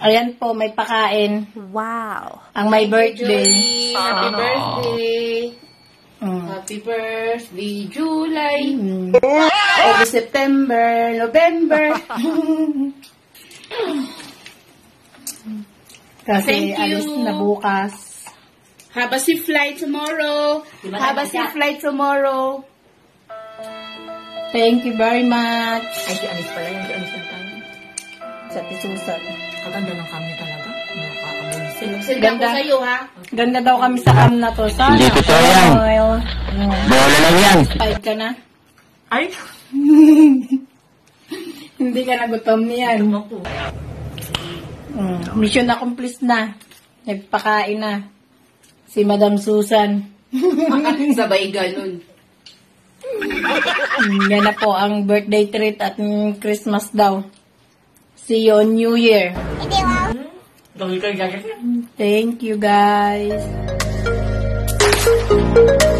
Ayan po, may pakain. Wow. Ang my birthday. Happy birthday. Happy birthday, July. August, September, November. Kasi Thank you. alis na bukas. Have a safe flight tomorrow. Have a safe flight tomorrow. Thank you very much. Ay, si Anis pala yan. Si Anis lang tayo. Sa Tisusan. Kaganda ng kami talaga. Nakakabulisin. Send ako Ganda. sa'yo, ha? Ganda daw kami sa cam na to. Sana. Hindi totoo yan. Bola lang yan. Five ka na? Ay! Hindi ka nagutom niyan. Ako. Mission accomplished na. Nagpakain na. Si Madam Susan. Sabay ganun. Yan na po ang birthday treat at Christmas daw. See you on New Year. Gawin ka gagawin. Thank you guys.